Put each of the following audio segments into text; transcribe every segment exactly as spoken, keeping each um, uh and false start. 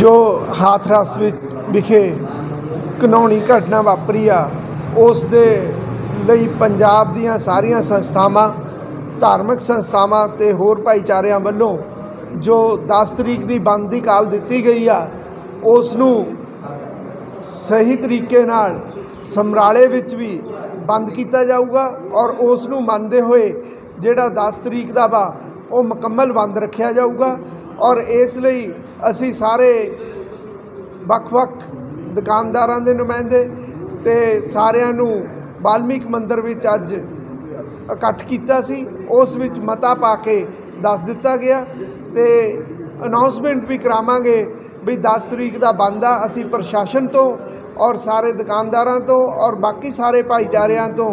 जो हाथरस विखे घिनौनी घटना वापरी आ उस दे लई पंजाब दीआं सारियां संस्थावां धार्मिक संस्थावां ते होर भाईचारिਆਂ ਵੱਲੋਂ जो दस तरीक की बंद की काल दी गई आ उस नूं सही तरीके नाल समराले विच भी बंद किया जाऊगा और उस नूं मनदे होए जिहड़ा दस तरीक का वा वो मुकम्मल बंद रखा जाऊगा। और इसलिए असी सारे वख-वख दुकानदारां दे नुमाइंदे ते सारिਆਂ नूं वाल्मीकि मंदिर विच अज इकट्ठ कीता सी, उस विच मता पा के दस दिता गया ते अनाउंसमेंट भी करावांगे भी दस तरीक का बंद आ। असी प्रशासन तो और सारे दुकानदारां तो और बाकी सारे भाईचारिਆਂ तो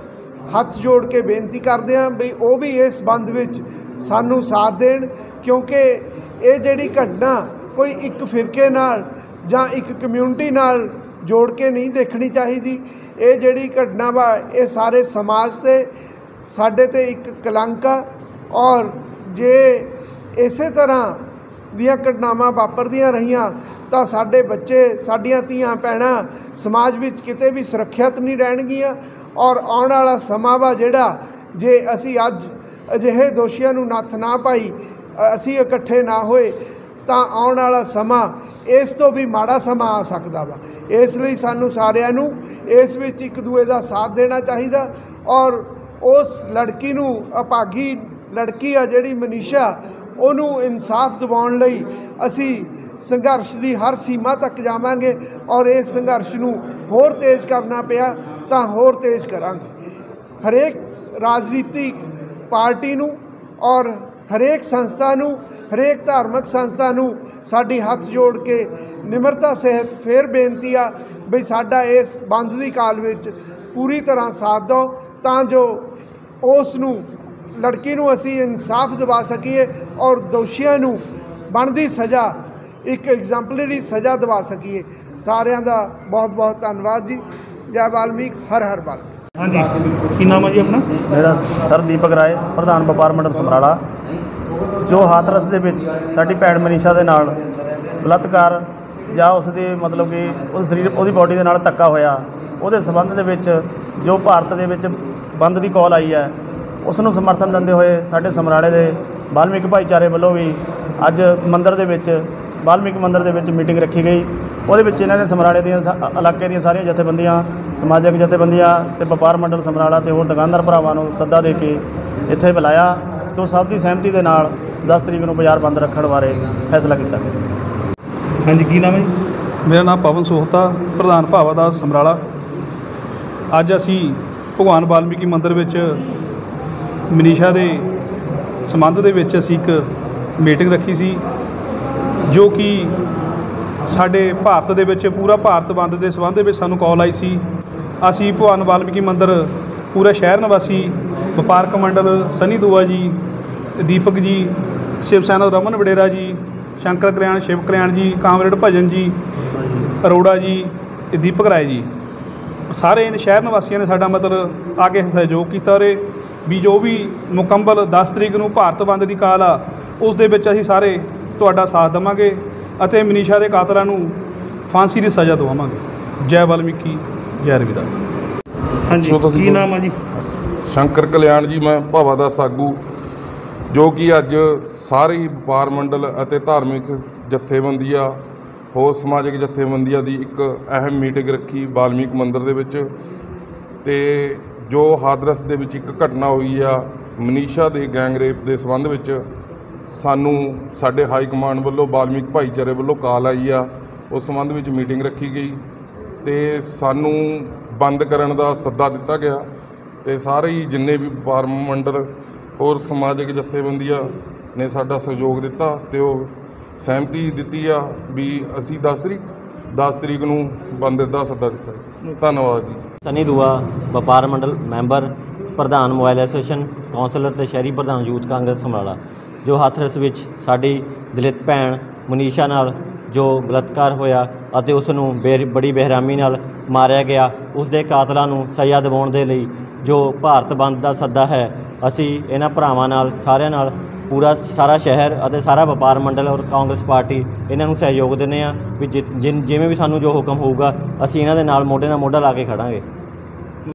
हथ जोड़ के बेनती करते हैं भी वो भी इस बंद विच सानू साथ देण, क्योंकि ये जिहड़ी घटना कोई एक फिरके नाल जां एक कम्यूनिटी नाल जोड़ के नहीं देखनी चाहिए। ये जिहड़ी घटना वा ये सारे समाज ते साडे ते एक कलंक आ और जे इसे तरह दियां घटनावां वापरदियां रहियां तो साडे बच्चे साडियां धीआं भैणां समाज विच किते भी सुरक्षित नहीं रहणगीਆਂ। और आने वाला समा वा जिहड़ा जे असी अज अजिहे दोषियों नूं नत्थ ना पाई असी इकट्ठे ना होए तो आने वाला समा इस तो भी माड़ा समा आ सकता वा। इसलिए सानू सारिਆਂ नूं इस विच एक दूए का साथ देना चाहिए और उस लड़की नूं अभागी लड़की आ जिहड़ी मनीषा उन्होंने इंसाफ दिवाउण लई असी संघर्ष की हर सीमा तक जावांगे और इस संघर्ष नूं होर तेज़ करना पिया तो होर तेज़ करांगे। हरेक राजनीतिक पार्टी नूं और हरेक संस्था नूं हरेक धार्मिक संस्था नूं साडी हथ जोड़ के निमरता सहित फिर बेनती आ भी साडा इस बंद की काल विच पूरी तरह साथ दो तां जो उस नूं लड़की नूं असी इंसाफ दिवा सकीए और दोषियों नूं बनदी सज़ा एक एग्जाम्पलरी सज़ा दिवा सकीए। सारिਆਂ ਦਾ बहुत बहुत धन्यवाद जी। जय वाल्मीकि, हर हर वाल्मीकि। हाँ जी, की नाम है जी अपना? मेरा सर दीपक राय, प्रधान व्यापार मंडल समराला। जो हाथरस दे विच साडी भैण मनीषा दे नाल बलात्कार जां उस दे मतलब कि उस शरीर उहदी बॉडी दे नाल धक्का होया उहदे संबंध दे विच जो भारत दे विच बंद की कॉल आई है उस नूं समर्थन दिंदे होए साडे समराले दे वाल्मीकि भाईचारे वल्लों भी अज मंदिर दे विच वाल्मीकि मंदिर दे विच मीटिंग रखी गई। ਉਹਦੇ ਵਿੱਚ ਇਹਨਾਂ ਨੇ ਸਮਰਾਲੇ ਦੀਆਂ ਇਲਾਕੇ ਦੀਆਂ ਸਾਰੀਆਂ ਜਥੇਬੰਦੀਆਂ ਸਮਾਜਿਕ ਜਥੇਬੰਦੀਆਂ ਤੇ ਵਪਾਰ ਮੰਡਲ ਸਮਰਾਲਾ ਤੇ ਹੋਰ ਦੁਕਾਨਦਾਰ ਭਰਾਵਾਂ ਨੂੰ ਸੱਦਾ ਦੇ ਕੇ ਇੱਥੇ ਬੁਲਾਇਆ ਤੋਂ ਸਭ ਦੀ ਸਹਿਮਤੀ ਦੇ ਨਾਲ ਦਸ ਤਰੀਕ ਨੂੰ ਬਾਜ਼ਾਰ ਬੰਦ ਰੱਖਣ ਬਾਰੇ ਫੈਸਲਾ ਕੀਤਾ। ਹਾਂਜੀ, ਕੀ ਨਾਮ ਹੈ ਜੀ? ਮੇਰਾ ਨਾਮ ਪਵਨ ਸੋਹਤਾ, ਪ੍ਰਧਾਨ ਭਾਵਾਦਾਸ ਸਮਰਾਲਾ। ਅੱਜ ਅਸੀਂ ਭਗਵਾਨ ਵਾਲਮੀਕੀ ਮੰਦਿਰ ਵਿੱਚ ਮਨੀਸ਼ਾ ਦੇ ਸੰਬੰਧ ਦੇ ਵਿੱਚ ਅਸੀਂ ਇੱਕ ਮੀਟਿੰਗ ਰੱਖੀ ਸੀ ਜੋ ਕਿ ਸਾਡੇ ਭਾਰਤ ਦੇ ਵਿੱਚ ਪੂਰਾ ਭਾਰਤ ਬੰਦ ਦੇ ਸੰਬੰਧ ਦੇ ਵਿੱਚ ਸਾਨੂੰ ਕਾਲ ਆਈ ਸੀ। ਅਸੀਂ ਭਗਵਾਨ ਵਾਲਮੀਕੀ ਮੰਦਿਰ ਪੂਰਾ ਸ਼ਹਿਰ ਨਿਵਾਸੀ ਵਪਾਰਕ ਮੰਡਲ ਸਨੀ ਦੁਆ ਜੀ, ਦੀਪਕ ਜੀ, ਸ਼ਿਵ ਸੈਨਾ ਰਮਨ ਵਡੇਰਾ ਜੀ, ਸ਼ੰਕਰ ਕਲਿਆਣ ਸ਼ਿਵ ਕਲਿਆਣ ਜੀ, ਕਾਮਰੇਡ ਭਜਨ ਜੀ, ਅਰੋੜਾ ਜੀ, ਦੀਪਕ ਰਾਏ ਜੀ, ਸਾਰੇ ਇਨ ਸ਼ਹਿਰ ਨਿਵਾਸੀਆਂ ਨੇ ਸਾਡਾ ਮਤਲਬ ਆ ਕੇ ਸਹਿਯੋਗ ਕੀਤਾ ਉਰੇ ਵੀ ਜੋ ਵੀ ਮੁਕੰਮਲ ਦਸ ਤਰੀਕ ਨੂੰ ਭਾਰਤ ਬੰਦ ਦੀ ਕਾਲ ਆ ਉਸ ਦੇ ਵਿੱਚ ਅਸੀਂ ਸਾਰੇ ਤੁਹਾਡਾ ਸਾਥ ਦੇਵਾਂਗੇ ਅਤੇ ਮਨੀਸ਼ਾ ਦੇ ਕਾਤਲਾਂ ਨੂੰ ਫਾਂਸੀ ਦੀ ਸਜ਼ਾ ਦਵਾਵਾਂਗੇ। ਜੈ ਵਾਲਮੀਕੀ, ਜੈ ਰਵਿਦਾਸ। ਹਾਂਜੀ, ਕੀ ਨਾਮ ਹੈ ਜੀ? ਸ਼ੰਕਰ ਕਲਿਆਣ ਜੀ, ਮੈਂ ਭਾਵਾ ਦਾ ਸਾਗੂ ਜੋ ਕਿ ਅੱਜ ਸਾਰੇ ਵਪਾਰ ਮੰਡਲ ਅਤੇ ਧਾਰਮਿਕ ਜਥੇਬੰਦੀਆਂ ਹੋਰ ਸਮਾਜਿਕ ਜਥੇਬੰਦੀਆਂ ਦੀ ਇੱਕ ਅਹਿਮ ਮੀਟਿੰਗ ਰੱਖੀ ਵਾਲਮੀਕ ਮੰਦਿਰ ਦੇ ਵਿੱਚ। ਤੇ ਜੋ ਹਾਥਰਸ ਦੇ ਵਿੱਚ ਇੱਕ ਘਟਨਾ ਹੋਈ ਆ ਮਨੀਸ਼ਾ ਦੇ ਗੈਂਗਰੇਪ ਦੇ ਸੰਬੰਧ ਵਿੱਚ ਸਾਨੂੰ ਸਾਡੇ ਹਾਈ ਕਮਾਂਡ ਵੱਲੋਂ ਵਾਲਮੀਕ ਭਾਈਚਾਰੇ ਵੱਲੋਂ ਕਾਲ ਆਈ ਆ, ਉਸ ਸੰਬੰਧ ਵਿੱਚ ਮੀਟਿੰਗ ਰੱਖੀ ਗਈ ਤੇ ਸਾਨੂੰ ਬੰਦ ਕਰਨ ਦਾ ਸੱਦਾ ਦਿੱਤਾ ਗਿਆ ਤੇ ਸਾਰੇ ਹੀ ਜਿੰਨੇ ਵੀ ਵਪਾਰ ਮੰਡਲ ਹੋਰ ਸਮਾਜਿਕ ਜਥੇਬੰਦੀਆਂ ਨੇ ਸਾਡਾ ਸਹਿਯੋਗ ਦਿੱਤਾ ਤੇ ਉਹ ਸਹਿਮਤੀ ਦਿੱਤੀ ਆ ਵੀ ਅਸੀਂ ਦਸ ਤਰੀਕ ਦਸ ਤਰੀਕ ਨੂੰ ਬੰਦ ਦਾ ਸੱਦਾ ਦਿੱਤਾ। ਧੰਨਵਾਦ ਜੀ। ਸਨੀ ਦੁਆ, ਵਪਾਰ ਮੰਡਲ ਮੈਂਬਰ, ਪ੍ਰਧਾਨ ਮੋਬਾਈਲ ਐਸੋਸੀਏਸ਼ਨ, ਕੌਂਸਲਰ ਤੇ ਸ਼ਹਿਰੀ ਪ੍ਰਧਾਨ ਯੂਥ ਕਾਂਗਰਸ ਸਮਰਾਲਾ। ਜੋ ਹਾਥਰਸ ਵਿੱਚ ਸਾਡੀ ਦਲਿਤ ਭੈਣ ਮਨੀਸ਼ਾ ਨਾਲ ਜੋ ਬਲਾਤਕਾਰ ਹੋਇਆ ਅਤੇ ਉਸ ਨੂੰ ਬੇ ਬੜੀ ਬੇਰਹਿਮੀ ਨਾਲ ਮਾਰਿਆ ਗਿਆ, ਉਸ ਦੇ ਕਾਤਲਾਂ ਨੂੰ ਸਜ਼ਾ ਦਿਵਾਉਣ ਦੇ ਲਈ ਜੋ ਭਾਰਤ ਬੰਦ ਦਾ ਸੱਦਾ ਹੈ ਅਸੀਂ ਇਹਨਾਂ ਭਰਾਵਾਂ ਨਾਲ ਸਾਰਿਆਂ ਨਾਲ ਪੂਰਾ ਸਾਰਾ ਸ਼ਹਿਰ ਅਤੇ ਸਾਰਾ ਵਪਾਰ ਮੰਡਲ ਔਰ ਕਾਂਗਰਸ ਪਾਰਟੀ ਇਹਨਾਂ ਨੂੰ ਸਹਿਯੋਗ ਦਿੰਦੇ ਆ ਵੀ ਜਿ- ਜਿਨ- ਜਿਵੇਂ ਵੀ ਸਾਨੂੰ ਜੋ ਹੁਕਮ ਹੋਊਗਾ ਅਸੀਂ ਇਹਨਾਂ ਦੇ ਨਾਲ ਮੋਢੇ ਨਾਲ ਮੋਢਾ ਲਾ ਕੇ ਖੜਾਂਗੇ।